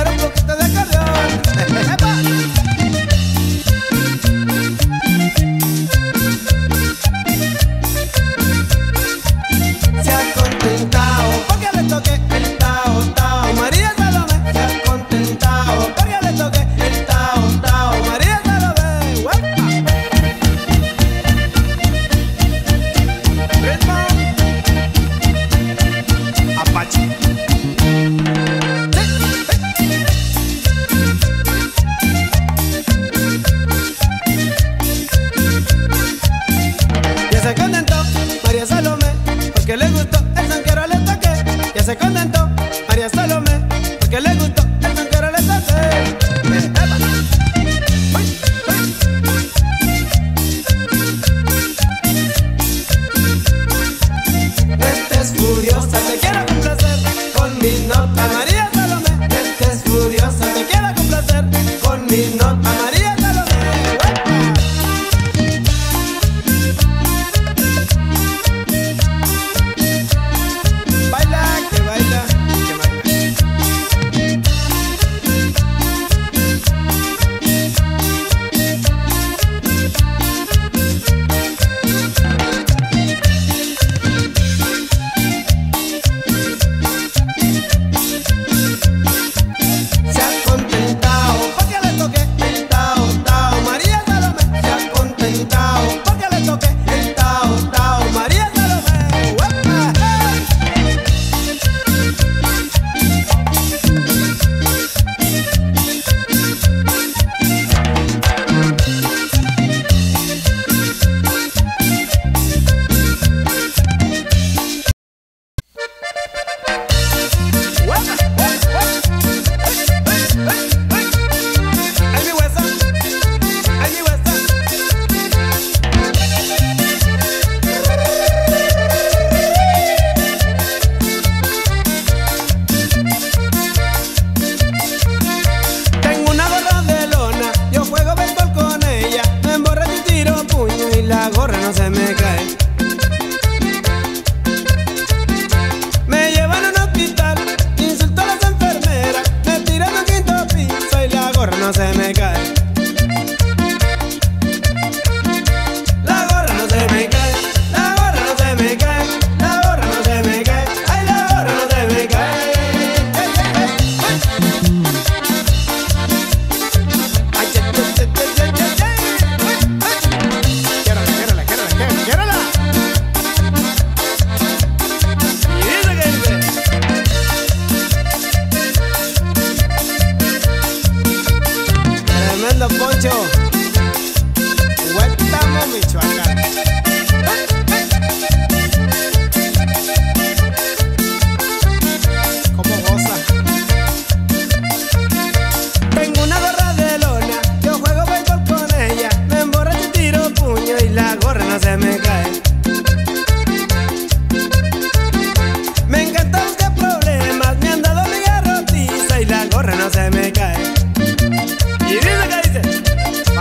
un poquito de acordeón. ¡Epa! Se ha contentado porque le toqué el tao, tao. María Salomé se ha contentado porque le toqué el tao, tao. María Salomé, ¡huepa! Ritmo Apache. Ya se contentó María Salomé porque le gustó el son que ahora le toqué. Ya se contentó María Salomé porque le gustó el son que ahora le toqué. ¡Epa! ¡Uy! Este es furiosa, te quiero complacer con mi nota, María Salomé. Este es furiosa, te quiero complacer con mi nota, María Salomé. ¡Uepa! Baila, que baila, que baila. Se ha contentado porque le toqué el tao, tao. María Salomé se ha contentado porque le toqué el tao, tao. María Salomé, ¡huepa! Ay, mi huesa, ay, mi huesa. Tengo una gorra de lona, yo juego béisbol con ella. Me emborracho y tiro puño y la gorra no se me cae. Me llevan a un hospital, insulto a las enfermeras, me tiran al quinto piso y la gorra no se me cae. La gorra no se me cae, la gorra no se me cae, la gorra no se me cae, ay, la gorra no se me cae. Ay, ay, ay, ay, ay, ay, ay. Quiérala, quiérala, quiérala. Y dice que dice. Tremendo poncho. Huétamo, Michoacán. Cómo goza. Tengo una gorra de lona, yo juego béisbol con ella. Me emborracho y tiro puño y la gorra no se me cae. Me encanta buscar problemas, me han dado mi garrotiza y la gorra no se me cae. Y dice que dice,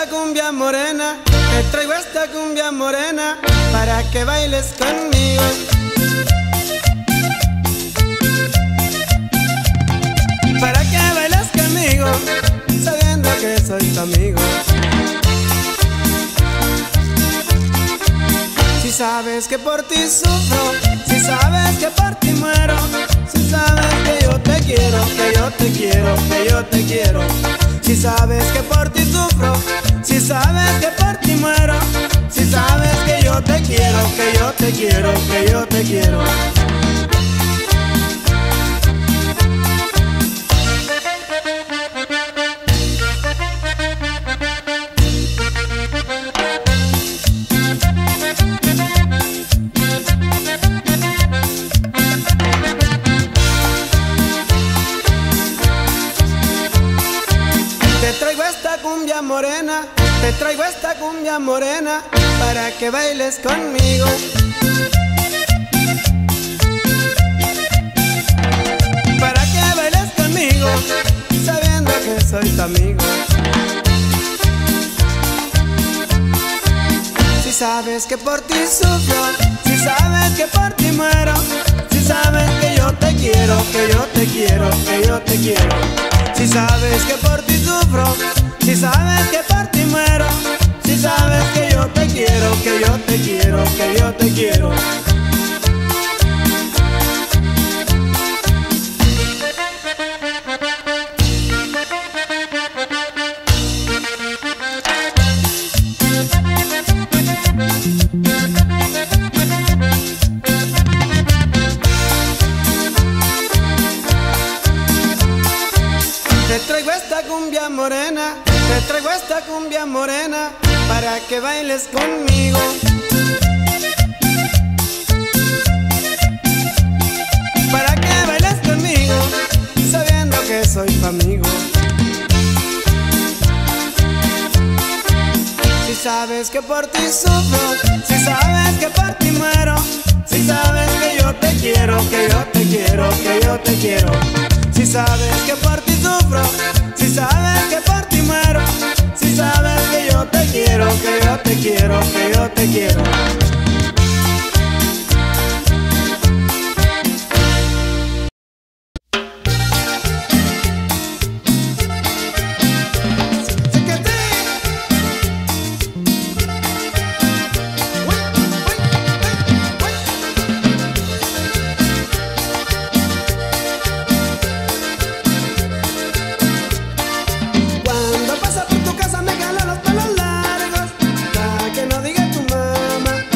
esta cumbia morena, te traigo esta cumbia morena para que bailes conmigo. Para que bailes conmigo, sabiendo que soy tu amigo. Si sabes que por ti sufro, si sabes que por ti muero, si sabes que yo te quiero, que yo te quiero, que yo te quiero. Si sabes que por ti sufro, si sabes que por ti muero, si sabes que yo te quiero, que yo te quiero, que yo te quiero. Te traigo esta cumbia morena, te traigo esta cumbia morena para que bailes conmigo. Para que bailes conmigo, sabiendo que soy tu amigo. Si sabes que por ti sufro, si sabes que por ti muero, si sabes que yo te quiero, que yo te quiero, que yo te quiero. Si sabes que por ti sufro, si sabes que por ti muero, si sabes que yo te quiero, que yo te quiero, que yo te quiero. Te traigo esta cumbia morena, te traigo esta cumbia morena para que bailes conmigo. Para que bailes conmigo, sabiendo que soy tu amigo. Si sabes que por ti sufro, si sabes que por ti muero, si sabes que yo te quiero, que yo te quiero, que yo te quiero. Si sabes que por ti sufro, si sabes que por ti muero, si sabes que yo te quiero, que yo te quiero, que yo te quiero. Cuando pasa por tu casa me jala los pelos largos, para que no diga tu mamá.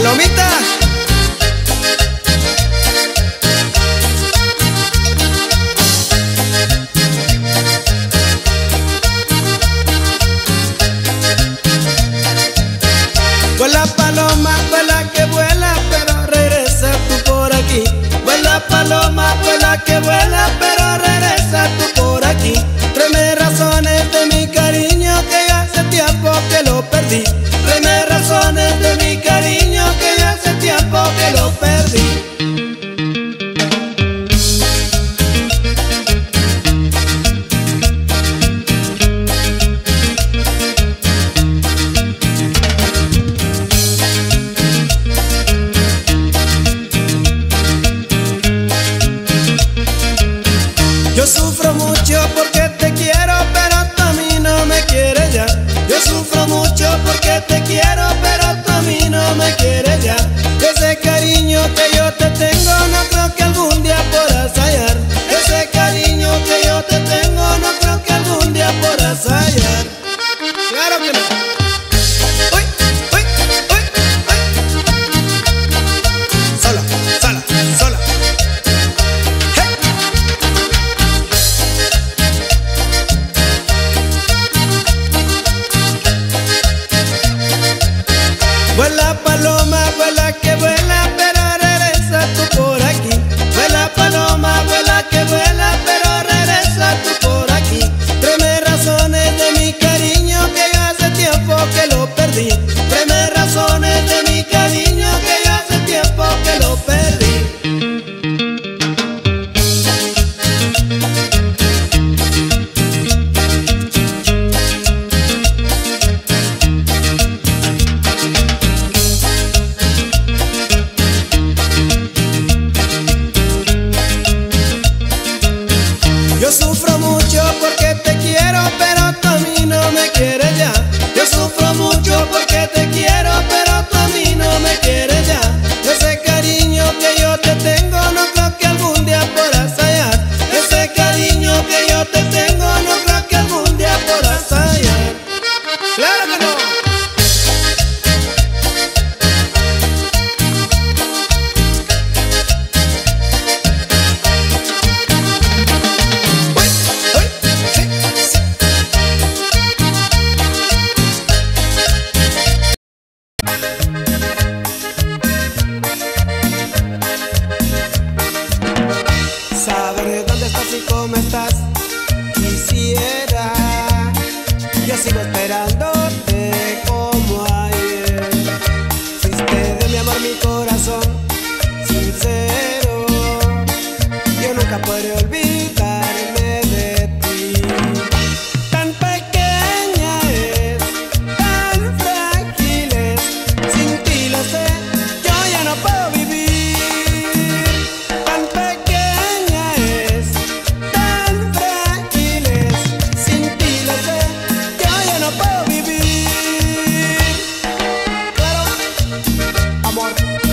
Palomita. Vuela paloma, vuela que vuela, pero regresa tú por aquí. Vuela paloma, vuela que vuela, pero regresa tú por aquí. Tráeme razones de mi cariño que ya hace tiempo que lo perdí. Tráeme razones de mi cariño que ya hace tiempo que lo perdí. Yo sufro mucho porque te quiero, pero tú a mí no me quieres ya. Yo sufro mucho porque te quiero, pero tú a mí no me quieres ya. Ese cariño que yo te tengo no creo que algún día podrás hallar. Ese cariño que yo te tengo no creo que algún día podrás hallar. Claro que no. Uy, uy, uy, uy. Sola, sola, sola. Vuela paloma, vuela que vuela, pero regresa tú por aquí. Vuela paloma, vuela que vuela, pero regresa tú por aquí. Tráeme razones de mi cariño que yo hace tiempo que lo perdí. Tráeme razones de mi cariño que yo hace tiempo que lo perdí. Yo sufro mucho porque te quiero, pero tú a mí no me quieres ya. Yo sufro mucho porque te quiero, pero tú a mí no me quieres ya. Ese cariño que yo te tengo no creo que algún día podrás hallar. Ese cariño que yo te tengo no creo que algún día podrás hallar. ¡Claro que no! Saber dónde estás y cómo estás, quisiera. Yo sigo esperándote como ayer. Fuiste de mi amor, mi corazón sincero. Yo nunca podré olvidarme de ti. Tan pequeña es, tan frágil es. Sin ti lo sé, yo ya no puedo vivir. Tan pequeña es, tan frágil es. Sin ti lo sé, yo ya no puedo vivir. Claro, amor.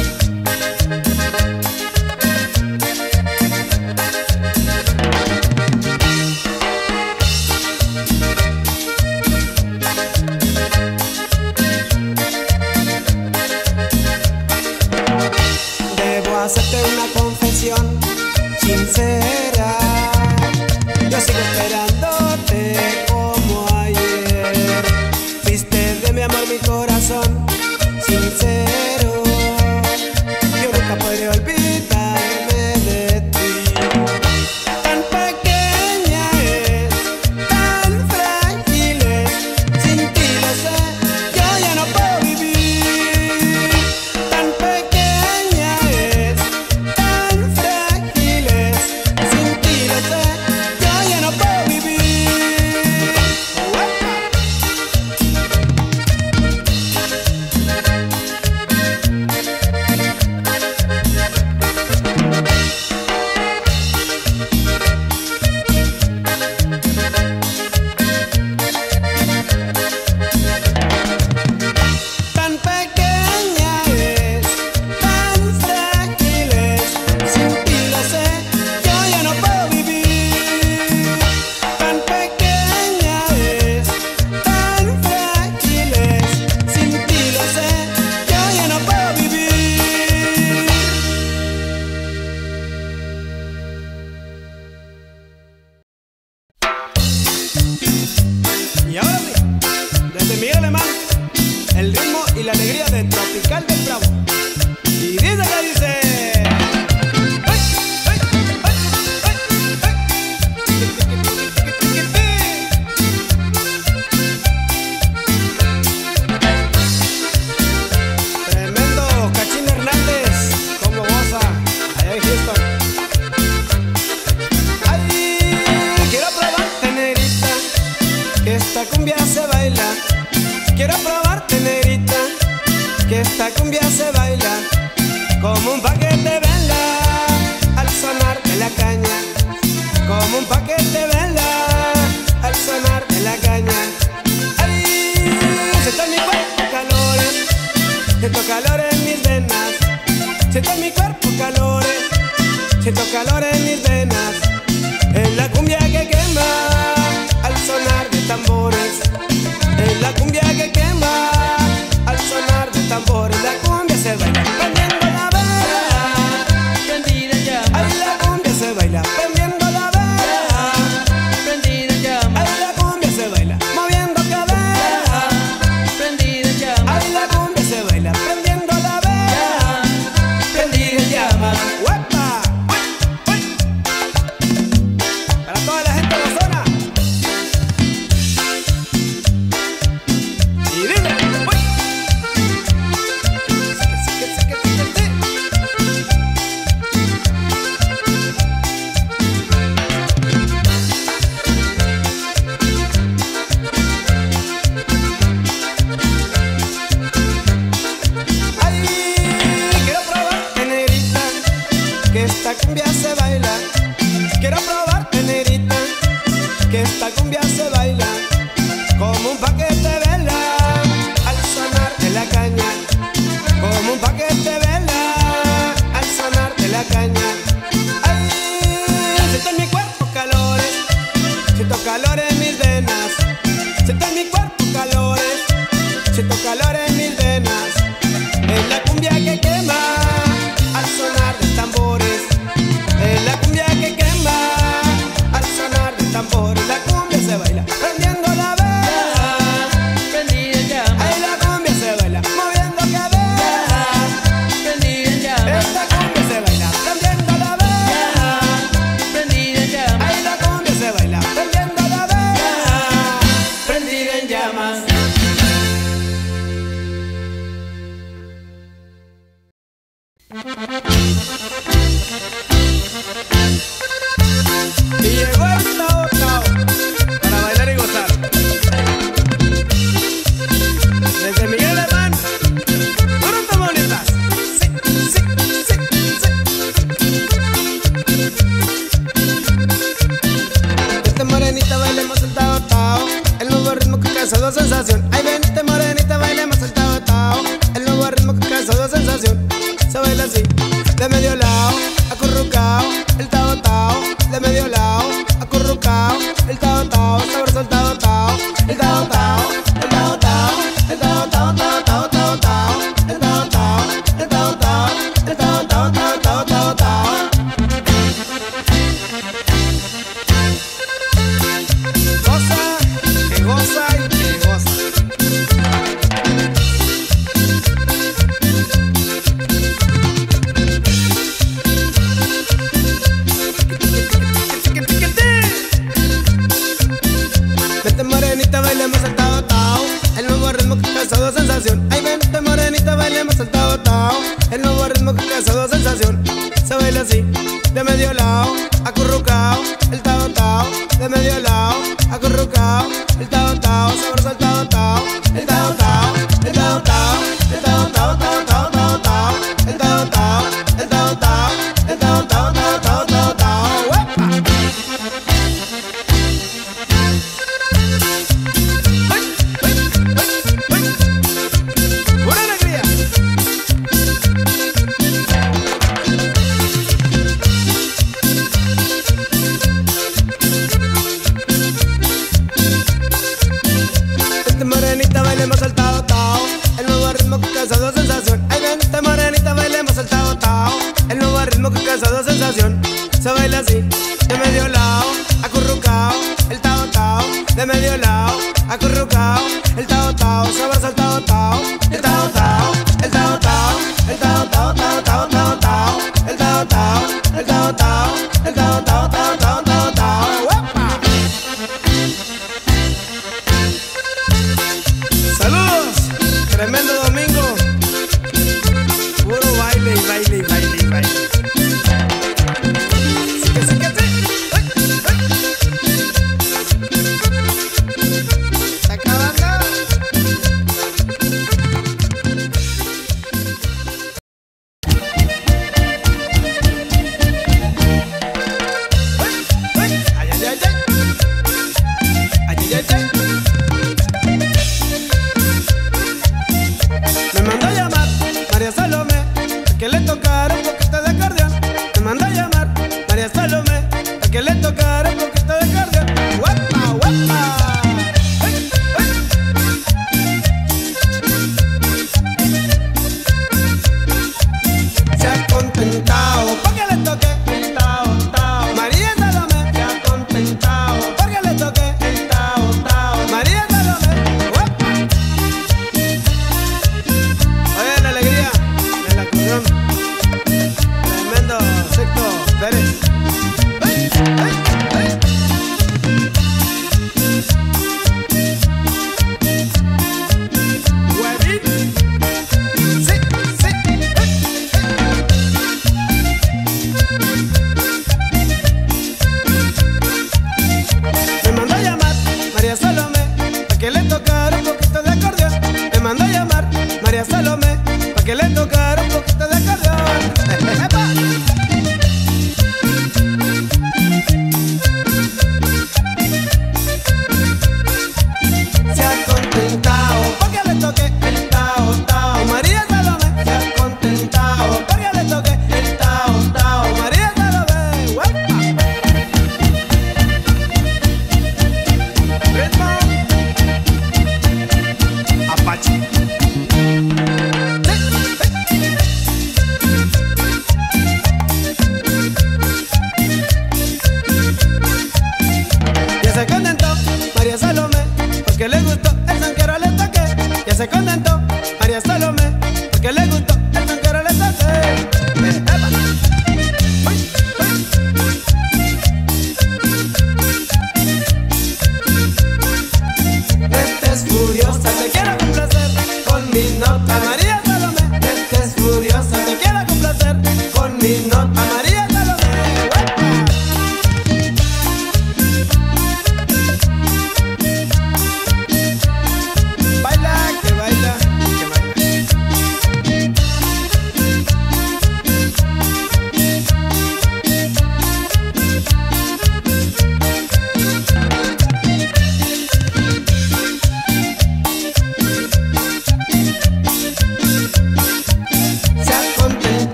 Debo hacerte una confesión sincera. Yo sigo esperándote como ayer. Fuiste de mi amor, mi corazón sincero. Yo nunca podré olvidarme de ti. Tan pequeña es, tan frágil es. Sin ti lo sé, yo ya no puedo vivir. Tan pequeña es, tan frágil es. Sin alegría de Tropical del Bravo. Y dice que dice. Tremendo Cachín Hernández, como goza allá en Houston. Ay, quiero probarte, negrita, que esta cumbia se baila. Quiero probarte, negrita, que esta cumbia se baila como un paquete vela al sonar de la caña, como un paquete vela al sonar de la caña. Ay, siento en mi cuerpo calores, siento calor en mis venas, siento en mi cuerpo calores, siento calor en mis venas. Es la cumbia que quema al sonar de tambores, es la cumbia que quema al sonar de tambores. La cumbia se baila prendiendo la vela, prendida en llamas. ay, la cumbia se baila prendiendo la vela, Prendida en llamas. ay, la cumbia se baila moviendo cadera, Prendida en llamas. ay, la cumbia se baila prendiendo la vela, Prendida en llamas. ¡Huepa! Para toda la gente de la zona. Y dile, ¡uy! Ay, quiero probarte, negrita, que esta cumbia se baila. Quiero probarte, negrita, que esta cumbia se baila como un paquete vela al sonar de la caña, como un paquete vela al sonar de la caña. Ay, siento en mi cuerpo calores, siento calor en mis venas, siento en mi cuerpo calores, siento calor en mis venas. Es la cumbia que quema al sonar de tambores, es la cumbia que quema al sonar de tambores. La cumbia se baila prendiendo la vela, Prendida en llamas. ay, la cumbia se baila moviendo cadera, Prendida en llamas. esta cumbia se baila prendiendo la vela, Prendida en llamas. ay, la cumbia se baila prendiendo la vela, Prendida en llamas. y llegó el Tao Tao para bailar y gozar. Desde Miguel Alemán, ¡puro tamaulipas! Sí, sí, sí, sí. Vente morenita, bailemos el Tao Tao, el nuevo ritmo que causa sensación. Ay, vente morenita, bailemos el Tao Tao, el nuevo ritmo que causa sensación. Se baila así, de medio lado, acurrucao, el Tao Tao, de medio lado, acurrucao, el Tao Tao, sabroso el Tao Tao, el Tao Tao, el Tao Tao, el Tao Tao, Tao Tao, Tao Tao, el Tao Tao, el Tao Tao, el Tao Tao, Tao Tao, Tao Tao. Goza, que goza y que goza. Vente morenita, bailemos el Tao Tao, el nuevo ritmo que causa sensación. Ay, vente morenita, bailemos el Tao Tao, el nuevo ritmo que causa sensación. Se baila así, de medio lado, acurrucao, el Tao Tao, de medio lado, acurrucao, el Tao Tao, sabroso el Tao Tao, el Tao Tao, el Tao Tao, el Tao Tao, Tao Tao, Tao Tao, el Tao Tao, el Tao Tao, el Tao Tao, Tao Tao, Tao Tao. ¡Uepa! ¡Pura alegría! Vente morenita, bailemos el Tao Tao, el nuevo ritmo que causa sensación. Ay, vente morenita, bailemos el Tao Tao, el nuevo ritmo que causa sensación. Se baila así, de medio lado, acurrucao, el Tao Tao, de medio lado, acurrucao, el Tao Tao, sabroso el Tao Tao, el Tao Tao.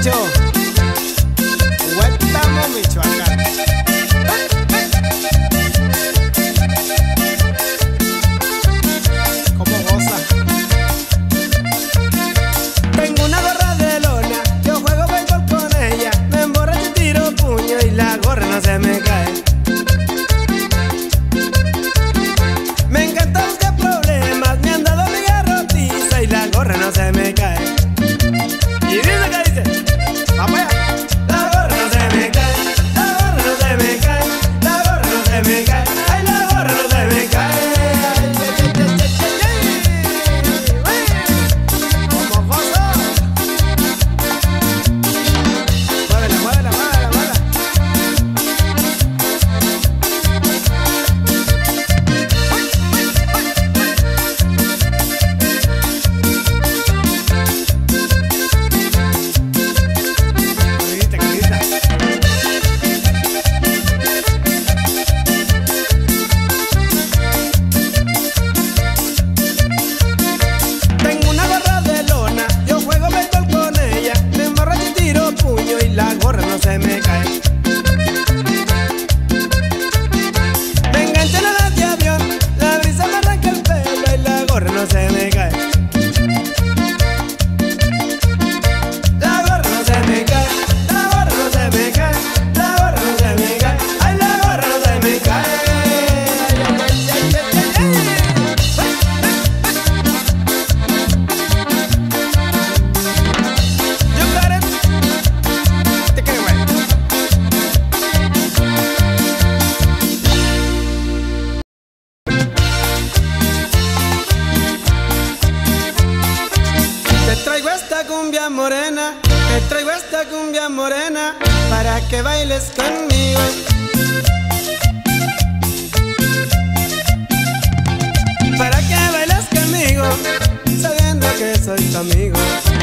Rancho Huétamo, Michoacán. ¿Cómo goza? Tengo una gorra de lona, yo juego béisbol con ella. Me emborracho y tiro puño y la gorra no se me cae. Me encanta buscar problemas, me han dado mi garrotiza y la gorra no se me cae. Y dice que dice, vamos allá. La gorra no se me cae, la gorra no se me cae, la gorra no se me cae, ay, la gorra no se me cae. ¿Cómo gozo? Muévela, muévela, muévela, muévela. Corridita, corridita. Tengo una gorra de lona, yo juego béisbol con ella. Me emborracho y tiro puño y la gorra no se me cae. Me engancho en alas de avión, la brisa me arranca el pelo y la gorra no se me cae. La gorra no se me cae, la gorra no se me cae, la gorra no se me cae, ay, la gorra no se me cae. Ay, ay, ay, ay, ay, ay, You got it. Take it away. Te traigo esta cumbia morena, te traigo esta cumbia morena para que bailes conmigo. Para que bailes conmigo, sabiendo que soy tu amigo.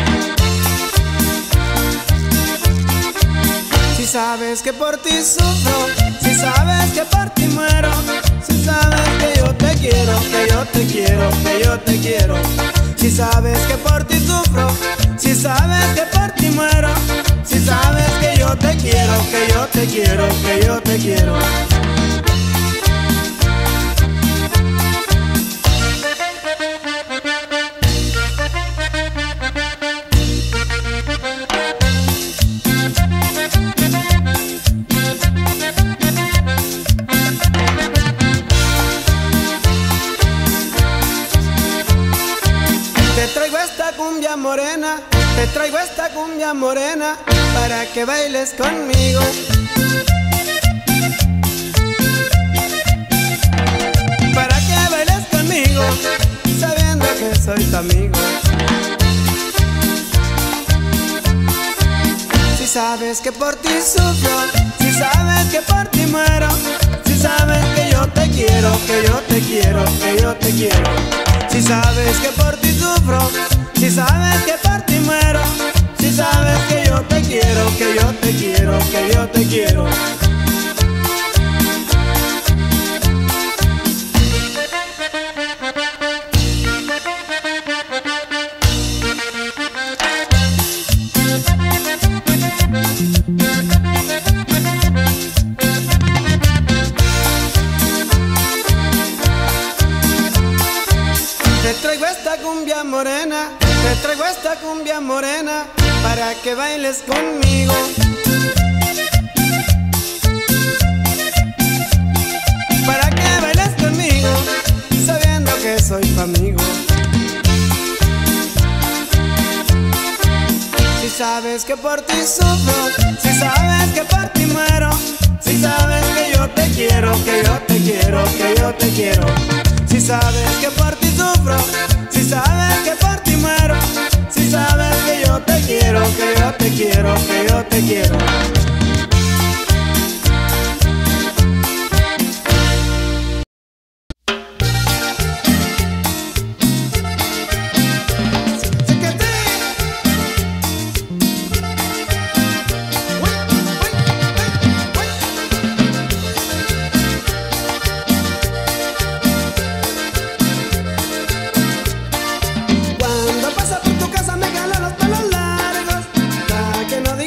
Si sabes que por ti sufro, si sabes que por ti muero, si sabes que yo te quiero, que yo te quiero, que yo te quiero. Si sabes que por ti sufro, si sabes que por ti muero, si sabes que yo te quiero, que yo te quiero, que yo te quiero. Te traigo esta cumbia morena, te traigo esta cumbia morena para que bailes conmigo. Para que bailes conmigo, sabiendo que soy tu amigo. Si sabes que por ti sufro, si sabes que por ti muero, si sabes que yo te quiero, que yo te quiero, que yo te quiero. Si sabes que por ti sufro, si sabes que por ti muero, si sabes que yo te quiero, que yo te quiero, que yo te quiero. Te traigo esta cumbia morena, te traigo esta cumbia morena para que bailes conmigo. Para que bailes conmigo, sabiendo que soy tu amigo. Si sabes que por ti sufro, si sabes que por ti muero, si sabes que yo te quiero, que yo te quiero, que yo te quiero. Si sabes que por ti sufro, si sabes que por ti muero, si sabes que yo te quiero, que yo te quiero, que yo te quiero. Cuando pasa por tu casa me jala los pelos largos, para que no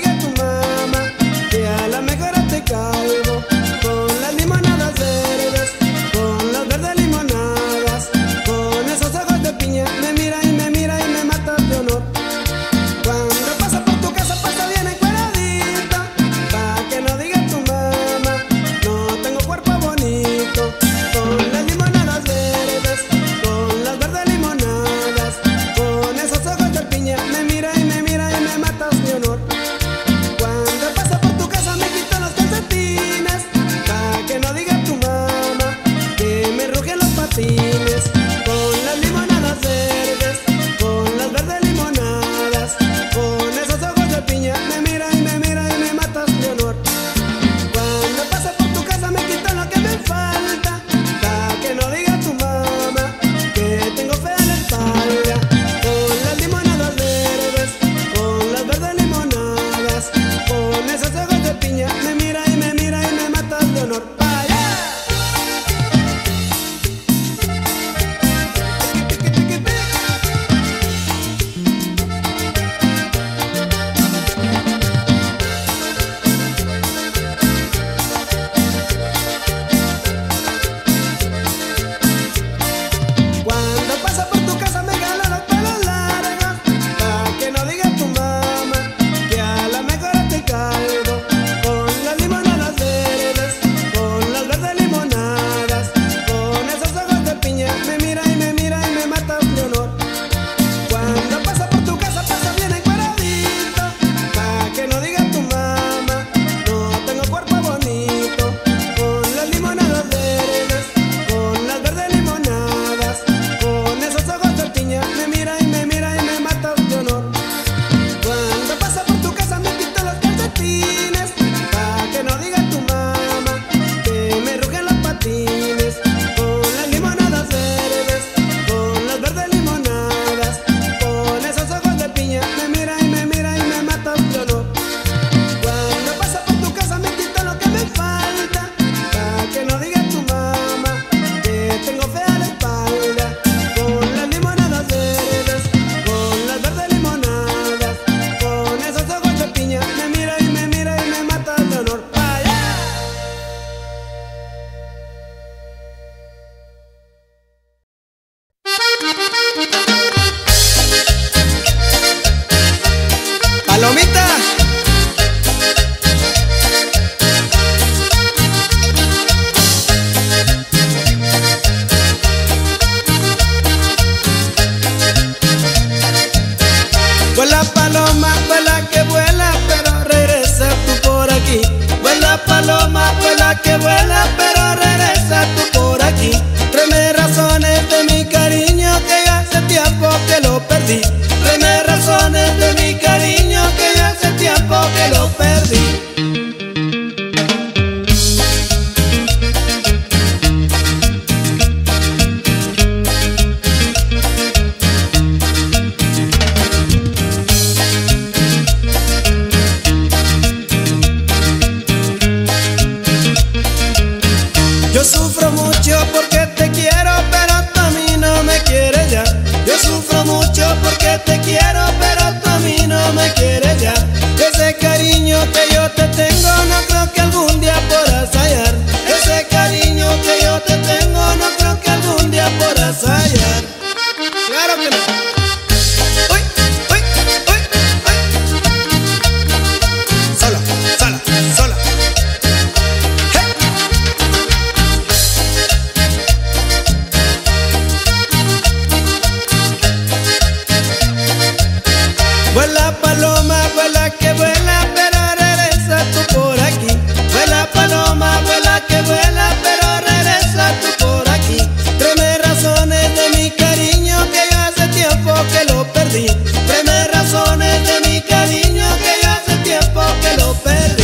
Vuela paloma, vuela que vuela, pero regresa tú por aquí. Vuela paloma, vuela que vuela, pero regresa tú por aquí. Tráeme razones de mi cariño que ya hace tiempo que lo perdí. Tráeme razones de mi cariño que ya hace tiempo que lo perdí. Yo sufro mucho porque te quiero, pero tú a mí no me quieres ya. Yo sufro mucho porque te quiero, pero tú a mí no me quieres ya. Ese cariño que yo te tengo no creo que algún día podrás hallar. Ese cariño que yo te tengo no creo que algún día podrás hallar. Claro que no. Uy, uy, uy, uy. Sola, sola, sola. Vuela paloma, vuela que vuela, pero regresa tú por aquí. Vuela paloma, vuela que vuela, pero regresa tú por aquí. Tráeme razones de mi cariño que yo hace tiempo que lo perdí. Tráeme razones de mi cariño que yo hace tiempo que lo perdí.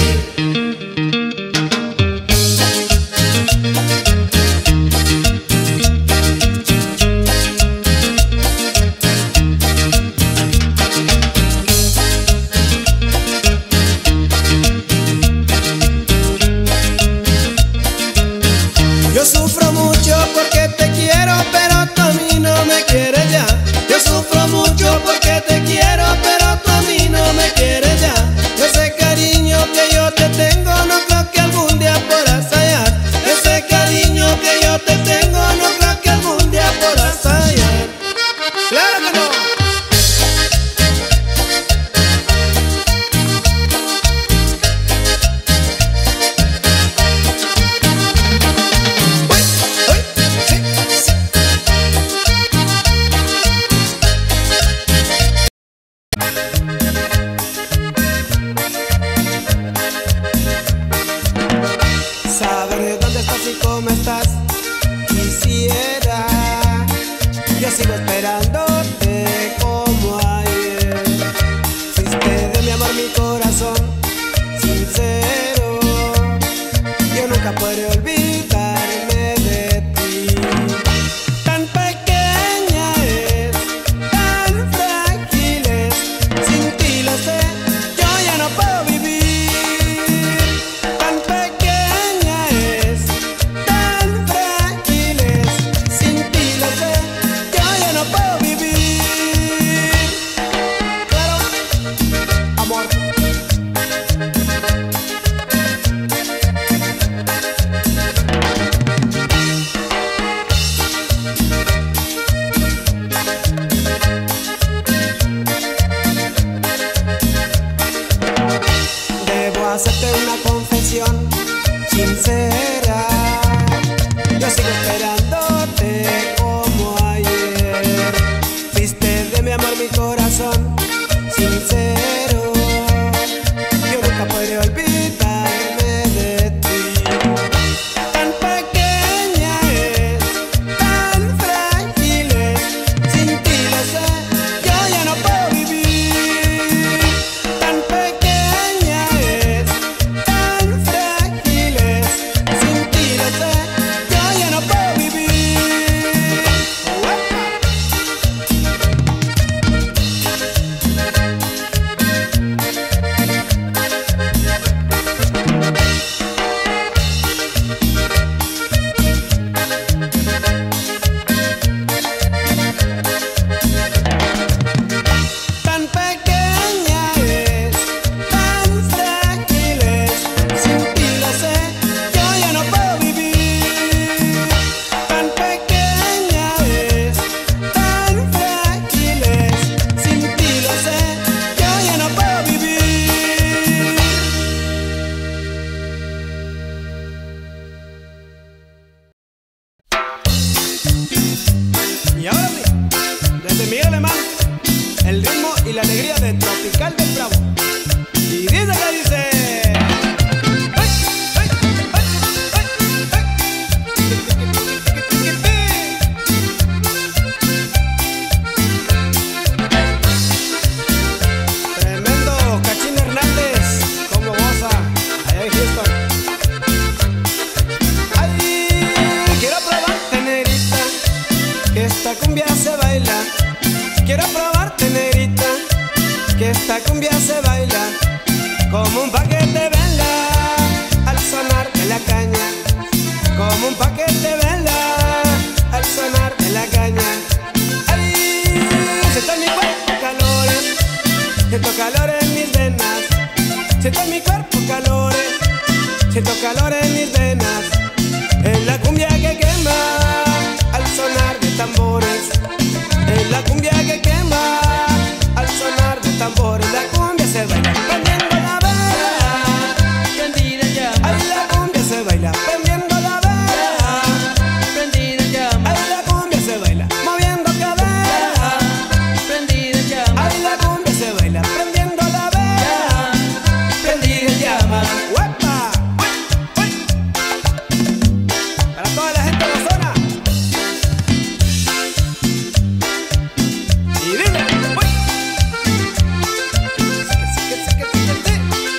Yo sufro mucho porque te quiero, pero tú a mí no me quieres ya. Yo sufro mucho porque te quiero, pero tú a mí no me quieres ya. Ese cariño que yo te tengo no creo que algún día podrás hallar. Ese cariño que yo te tengo no creo que algún día podrás hallar. ¡Claro que no! Saber dónde estás y cómo estás, quisiera. Yo sigo esperándote como ayer. Fuiste de mi amor, mi corazón sincero. Yo nunca podré olvidarme de ti. Tan pequeña es, tan frágil es. Sin ti lo sé, yo ya no puedo vivir. Tan pequeña es, tan frágil es. Sin ti lo sé, yo ya no puedo vivir. Claro, amor. Debo hacerte una confesión sincera. Yo sigo esperándote como ayer. Fuiste de mi amor, mi corazón sincero. Yo nunca podré olvidarme de ti. Tan pequeña es, tan frágil es. Sin ti lo sé, yo ya no puedo vivir. Tan pequeña es, tan frágil es. Sin ti lo sé, yo ya no puedo vivir. y la alegría de Tropical del Bravo. Y dice que dice. Tremendo Cachín Hernández, como goza allá en Houston. Ay, quiero probarte, negrita, que esta cumbia se baila. Quiero probarte, negrita, que esta cumbia se baila como un paquete vela al sonar de la caña, como un paquete vela al sonar de la caña. Ay, siento en mi cuerpo calores, siento calor en mis venas, siento en mi cuerpo calores, siento calor en mis venas. En la cumbia que quema al sonar de tambores, en la cumbia que quema al sonar de tambores. La cumbia se baila prendiendo la vela, prendida en llamas. ay, la cumbia se baila prendiendo la vela, Prendida en llamas. ay, la cumbia se baila moviendo cadera, Prendida en llamas. ay, la cumbia se baila prendiendo la vela, Prendida en llamas. ¡Uepa! ¡Uy! ¡Uy! Para toda la gente de la zona. Y dile, ¡uy! Sí.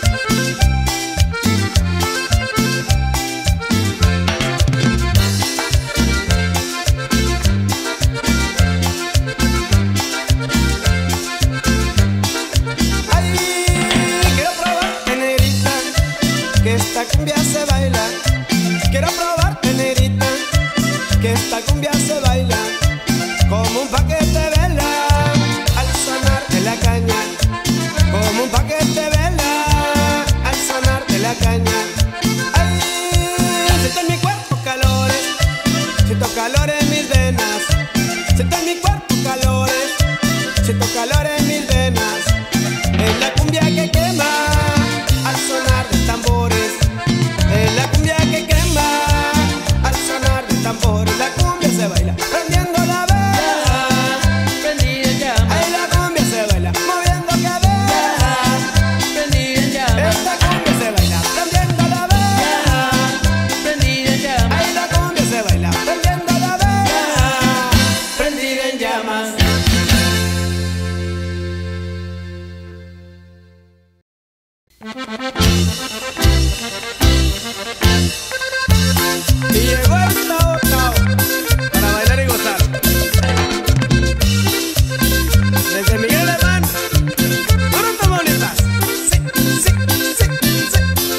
Ay, quiero probarte, negrita, que esta cumbia se baila. Quiero probarte, negrita, que esta cumbia se baila como un paquete vela al sonar de la caña, como un paquete vela al sonar de la caña. Ay, siento en mi cuerpo calores, siento calor en mis venas, siento en mi cuerpo calores, siento calor en mis venas. En la cumbia que quema al sonar de tambores, en la cumbia que quema al sonar de tambores. La cumbia se baila prendiendo la vela, Prendida en llamas. ay, la cumbia se baila moviendo cadera, Prendida en llamas. esta cumbia se baila prendiendo la vela, Prendida en llamas. ay, la cumbia se baila prendiendo la vela. Prendida en llamas. Y llegó el Tao Tao para bailar y gozar. Desde Miguel Alemán, ¡unos tamaulipas! Sí, sí, sí, sí.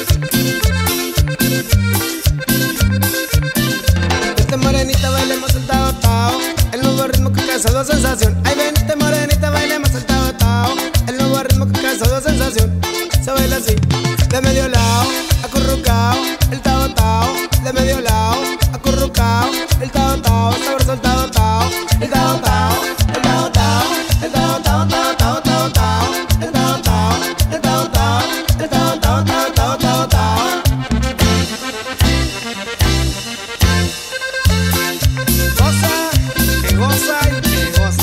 Vente morenita, bailemos el Tao Tao, el nuevo ritmo que causa dos sensación. Ay, vente morenita, bailemos el Tao Tao, el nuevo ritmo que causa dos sensación. Se baila así, de medio lado, acurrucao, el Tao Tao, de medio lado, acurrucao, el Tao Tao, sabroso el Tao Tao, el Tao Tao, el Tao Tao, el Tao Tao, Tao Tao, Tao Tao, el Tao Tao, el Tao Tao, el Tao Tao, Tao Tao, Tao Tao. Goza y que goza.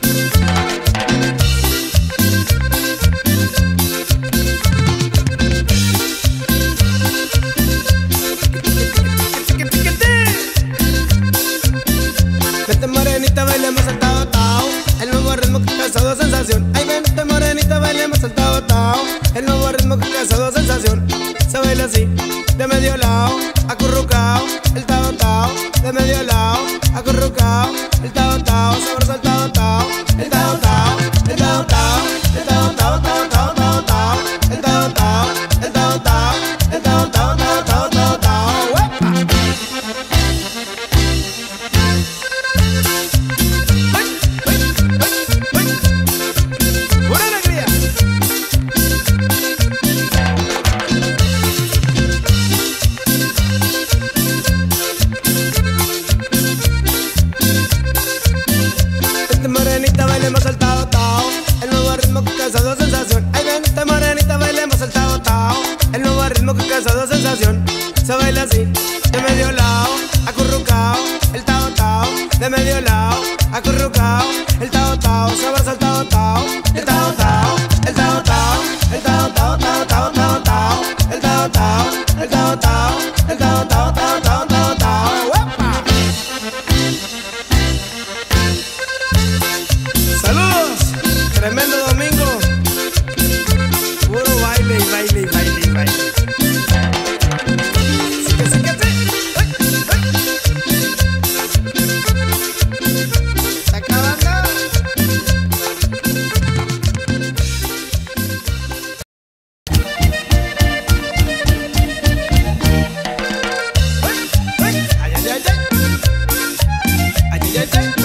Vente morenita, bailemos el Tao Tao, el nuevo ritmo que causa dos sensación. Ay, vente morenita, bailemos el Tao Tao, el nuevo ritmo que causa dos sensación. Se baila así, de medio lado, acurrucao, el Tao Tao, de medio lado, acurrucao, el Tao Tao, sabroso el Tao Tao, el Tao Tao, el Tao Tao, el Tao Tao, Tao Tao, Tao Tao, el Tao Tao, el Tao Tao, el Tao Tao, Tao Tao, Tao Tao. ¡Uepa! ¡Pura alegría! Vente morenita, bailemos el Tao Tao, el nuevo ritmo que causa dos sensación. Ay, vente morenita, bailemos el Tao Tao, el nuevo ritmo que causa dos sensación. Se baila así, de medio lado, acurrucao, el Tao Tao, de medio lado, acurrucao, el Tao Tao, sabroso el Tao Tao, el Tao Tao. Tremendo domingo, puro baile y baile y baile y baile. Sí que sí que sí. Está acabando. Ay, ay, ay, ay. Ay, ay, ay, ay.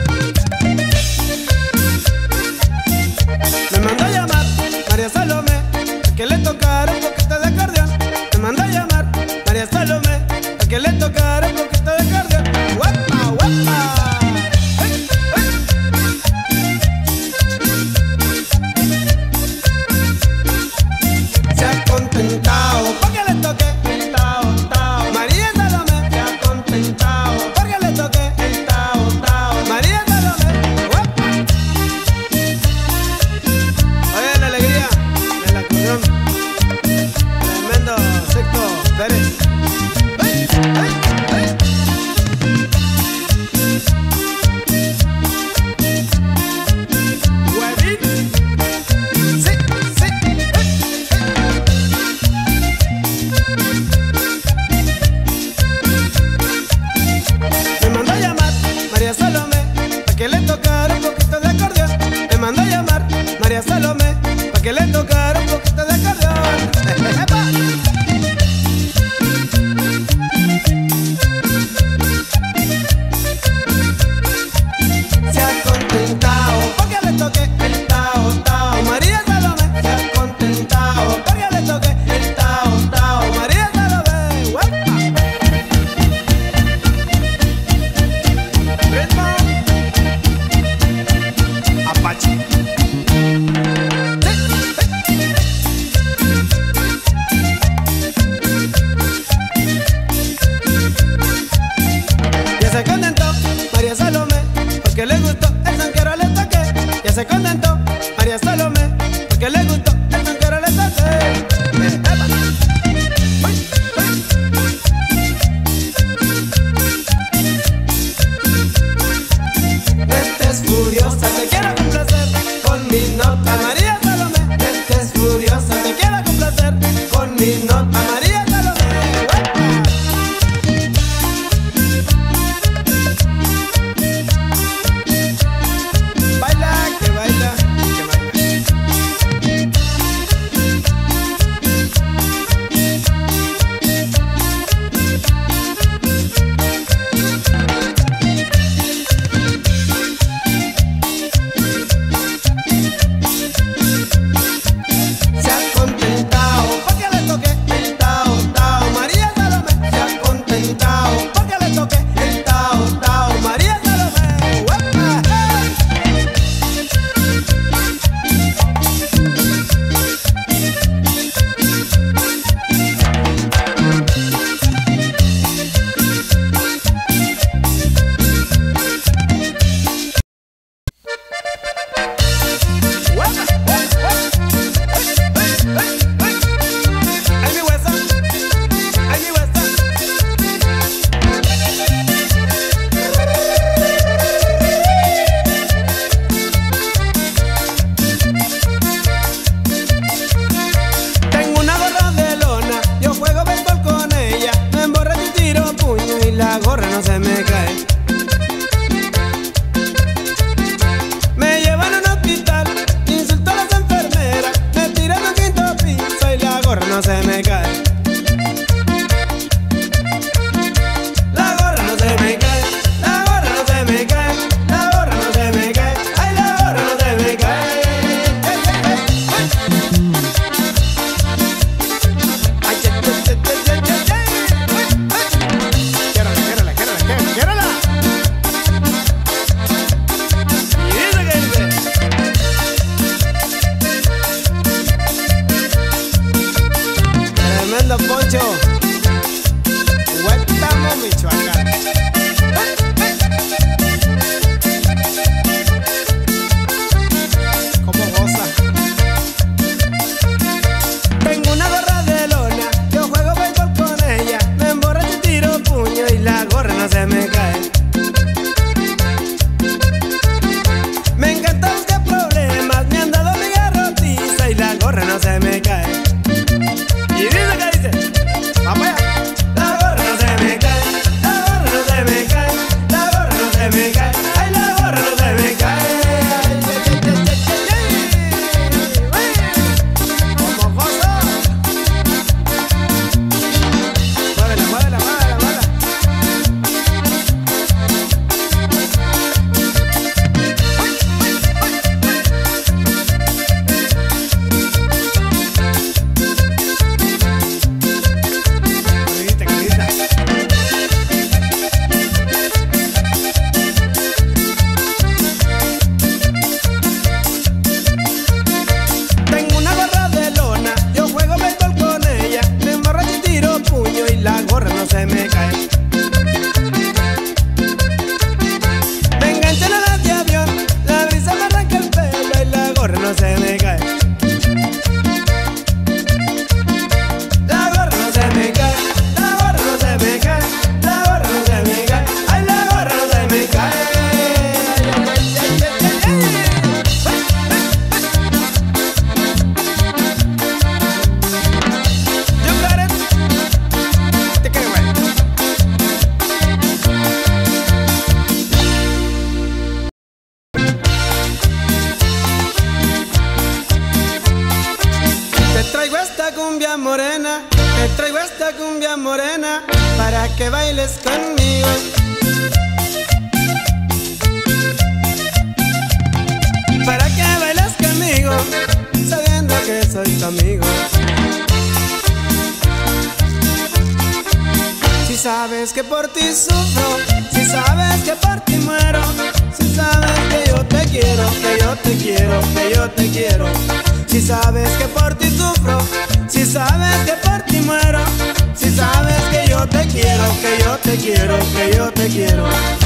Me mandó a llamar María Salomé a que le tocara un poquito de acordeón. Me mandó a llamar María Salomé a que le tocara un poquito de acordeón. ¡Guapa, guapa! ¡Hey, hey! Se ha contentado porque le toqué el tao, tao. María Salomé se ha contentado porque le toqué el tao, tao. María Salomé, ¡guapa! Oye, la alegría del acordeón. Tremendo Sixto Pérez. ¡Ay, ay, ay! Huevín. Sí, sí. Me mandó a llamar María Salomé para que le tocara un poquito de acordeón. Me mandó a llamar María Salomé para que le tocara un poquito de acordeón. ¡Epa! Se ha contentado porque le toqué el tao, tao. María Salomé se ha contentado porque le toqué el tao, tao. María Salomé, ¡guapa! Ritmo Apache. Ya se contentó María Salomé porque le gustó el son que ahora le toqué. Ya se contentó María Salomé porque le gustó el son que ahora le toqué. ¡Epa! ¡Uy! ¡Uy! Estés furiosa, te quiero complacer con mi nota, María Salomé. Estés furiosa, te quiero complacer con mi nota, María Salomé. ¡Guapa! Baila, que baila, que baila. no se me cae. La gorra no se me cae, la gorra no se me cae, la gorra no se me cae, ay, la gorra no se me cae. You got it. Take it away. Te traigo esta cumbia morena, te traigo esta cumbia morena para que bailes conmigo. Para que bailes conmigo, sabiendo que soy tu amigo. Si sabes que por ti sufro, si sabes que por ti muero, si sabes que yo te quiero, que yo te quiero, que yo te quiero. Si sabes que por ti sufro, si sabes que por ti muero, si sabes que yo te quiero, que yo te quiero, que yo te quiero.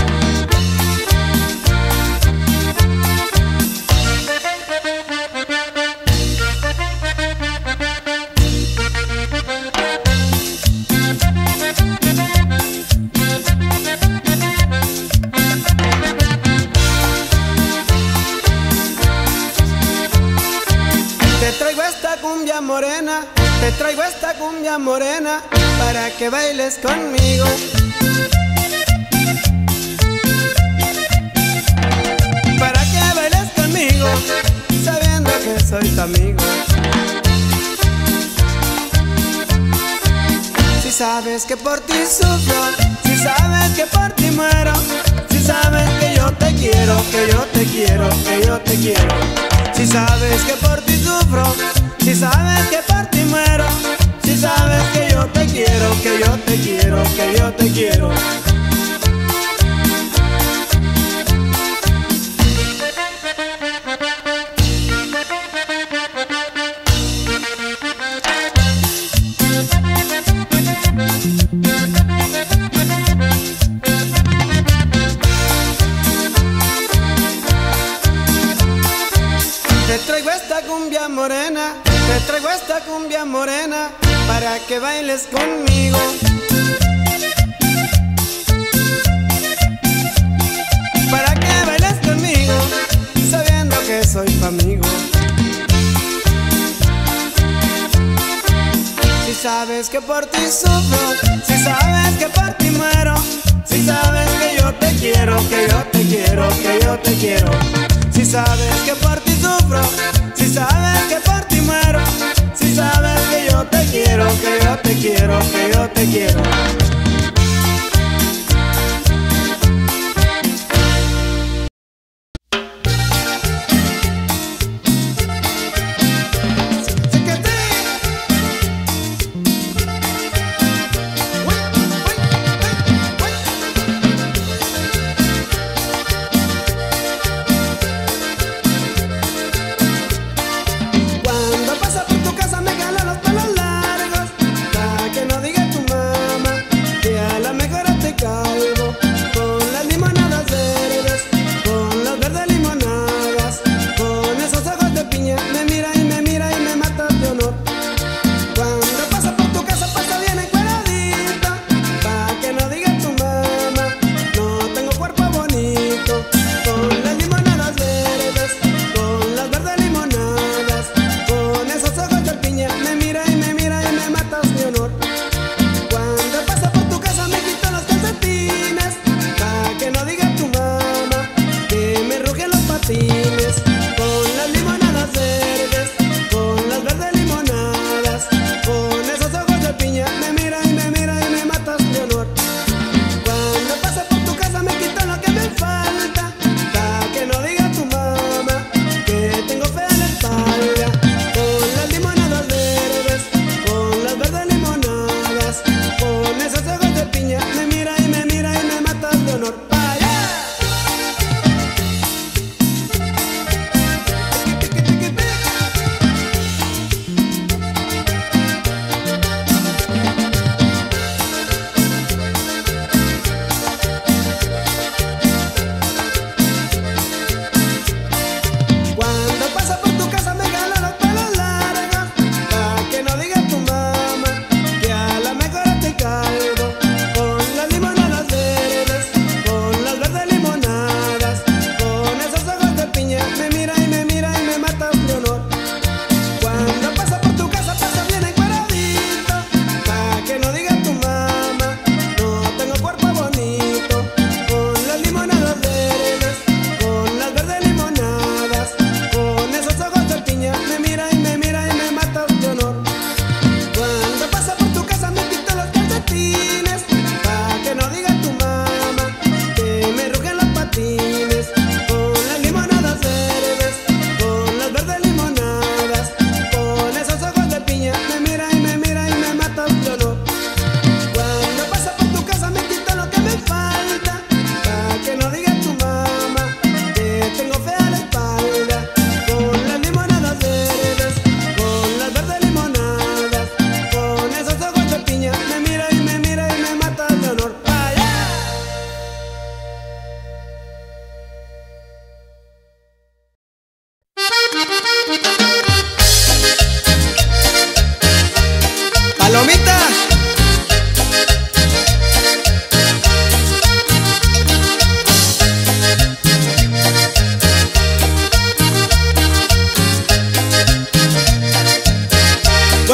Te traigo esta cumbia morena, te traigo esta cumbia morena para que bailes conmigo. Para que bailes conmigo, sabiendo que soy tu amigo. Si sabes que por ti sufro, si sabes que por ti muero, si sabes que yo te quiero, que yo te quiero, que yo te quiero. Si sabes que por ti sufro, si sabes que por ti muero, si sabes que yo te quiero, que yo te quiero, que yo te quiero. Te traigo esta cumbia morena, te traigo esta cumbia morena para que bailes conmigo. Para que bailes conmigo, sabiendo que soy tu amigo. Si sabes que por ti sufro, si sabes que por ti muero, si sabes que yo te quiero, que yo te quiero, que yo te quiero. Si sabes que por ti sufro, si sabes que por ti muero, si sabes que yo te quiero, que yo te quiero, que yo te quiero. Cuando pasa por tu casa me jala los pelos largos, para que no diga tu mamá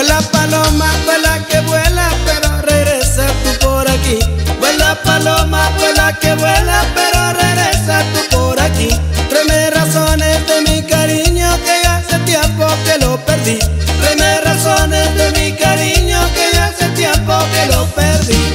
Vuela paloma, vuela que vuela, pero regresa tú por aquí. Vuela paloma, vuela que vuela, pero regresa tú por aquí. Tráeme razones de mi cariño que ya hace tiempo que lo perdí. Tráeme razones de mi cariño que ya hace tiempo que lo perdí.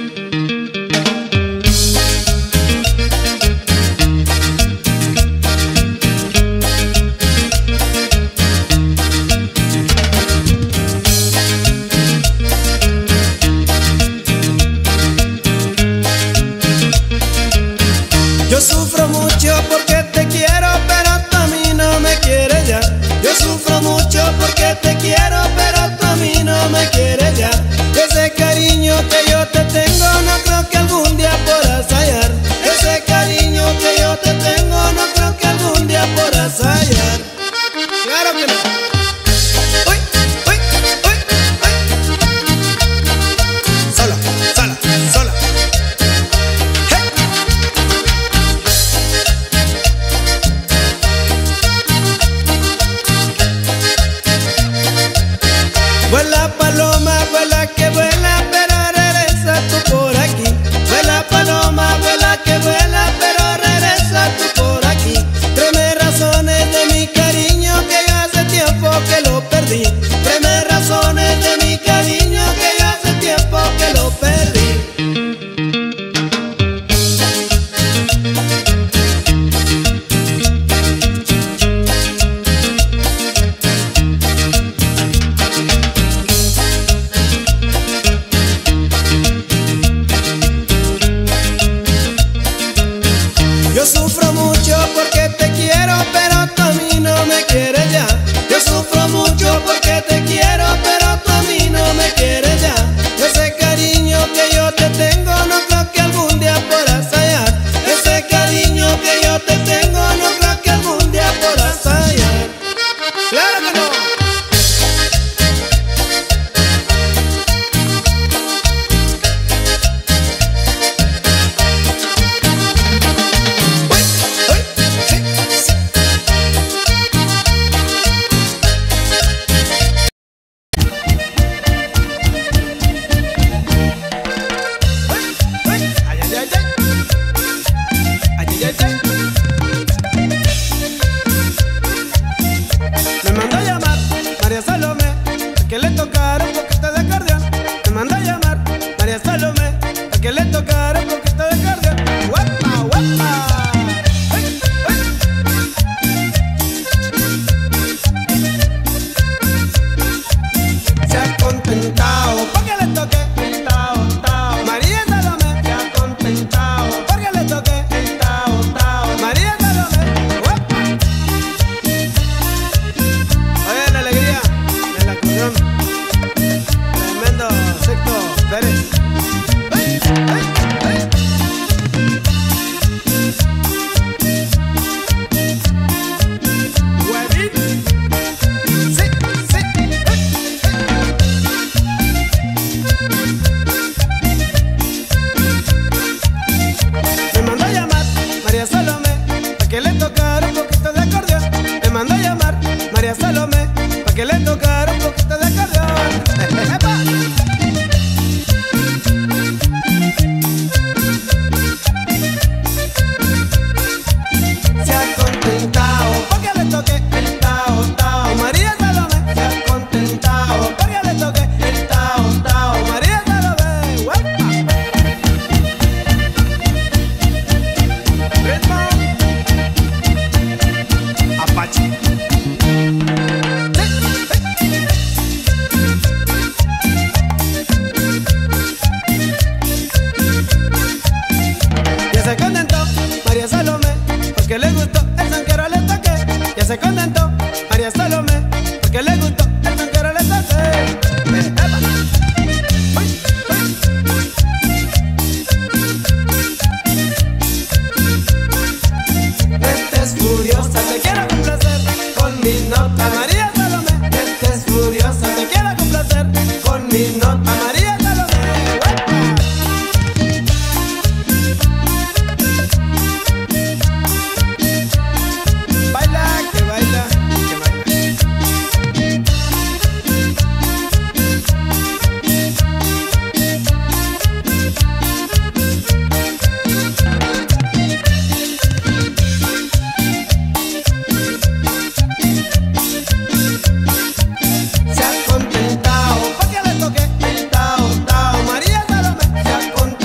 Yo sufro mucho porque te quiero, pero tú a mí no me quieres ya. Yo sufro mucho porque te quiero, pero tú a mí no me quieres ya. Ese cariño que yo te tengo no creo que algún día podrás hallar. Ese cariño que yo te tengo no creo que algún día podrás hallar. Claro que no. Uy, uy, uy, uy. Sola, sola, sola. Vuela paloma, vuela que vuela, pero regresa tú por aquí. Vuela paloma, vuela que vuela, pero regresa tú por aquí. Tráeme razones de mi cariño que ya hace tiempo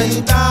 contentao.